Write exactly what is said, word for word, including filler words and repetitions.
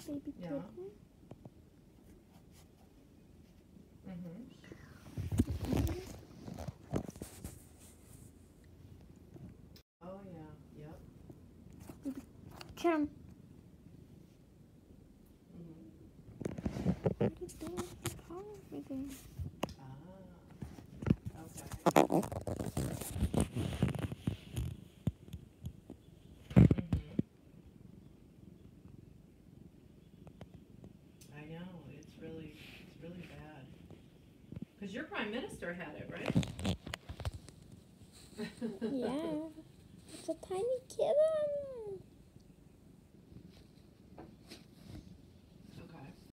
baby Yeah. kitten. Mhm. Oh yeah. Yep. Kim. Mhm. What are you doing with the car over there? Ah. Okay. Mhm. I know. It's really, it's really bad. Cause your prime minister had it, right? Yeah. It's a tiny kitten.